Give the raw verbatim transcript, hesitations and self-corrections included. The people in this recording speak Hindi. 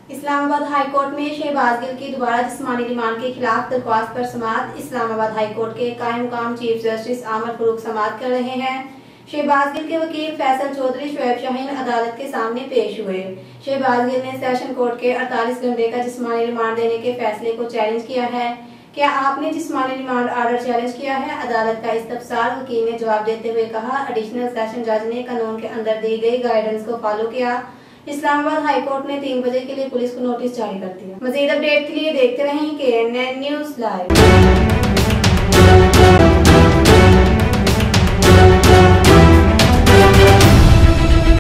इस्लामाबाद हाई कोर्ट में शहबाज गिल की दोबारा जिस्मानी रिमांड के खिलाफ दरख्वास्त पर समाअत। इस्लामाबाद हाई कोर्ट के कायम मुकाम चीफ जस्टिस आमर फरूक समाअत कर रहे हैं। शहबाज गिल के वकील फैसल चौधरी शोएब शाहीन अदालत के सामने पेश हुए। शहबाज गिल ने सेशन कोर्ट के अड़तालीस घंटे का जिस्मानी रिमांड देने के फैसले को चैलेंज किया है। क्या आपने जिस्मानी रिमांड ऑर्डर चैलेंज किया है? अदालत का इस्तफसार। वकील ने जवाब देते हुए कहा, एडिशनल सेशन जज ने कानून के अंदर दी गई गाइडेंस को फॉलो किया। इस्लामाबाद हाई कोर्ट ने तीन बजे के लिए पुलिस को नोटिस जारी कर दिया। मजीद अपडेट के लिए देखते रहें के एन एन न्यूज लाइव।